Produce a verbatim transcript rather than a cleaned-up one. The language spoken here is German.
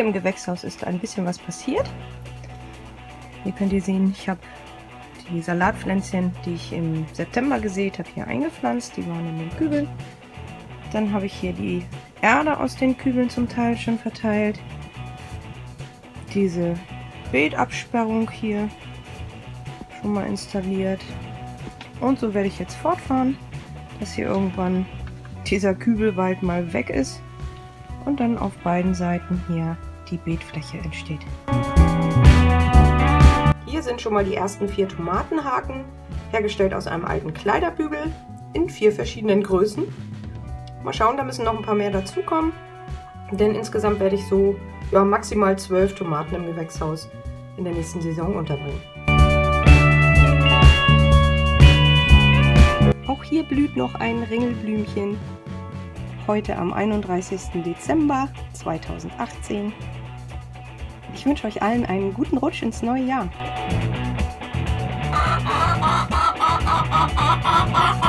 im Gewächshaus ist ein bisschen was passiert. Hier könnt ihr sehen, ich habe die Salatpflänzchen, die ich im September gesät habe, hier eingepflanzt. Die waren in den Kübeln. Dann habe ich hier die Erde aus den Kübeln zum Teil schon verteilt. Diese Beetabsperrung hier schon mal installiert. Und so werde ich jetzt fortfahren, dass hier irgendwann dieser Kübelwald mal weg ist und dann auf beiden Seiten hier die Beetfläche entsteht. Hier sind schon mal die ersten vier Tomatenhaken, hergestellt aus einem alten Kleiderbügel in vier verschiedenen Größen. Mal schauen, da müssen noch ein paar mehr dazukommen, denn insgesamt werde ich so ja, maximal zwölf Tomaten im Gewächshaus in der nächsten Saison unterbringen. Auch hier blüht noch ein Ringelblümchen. Heute am einunddreißigsten Dezember zweitausendachtzehn. Ich wünsche euch allen einen guten Rutsch ins neue Jahr.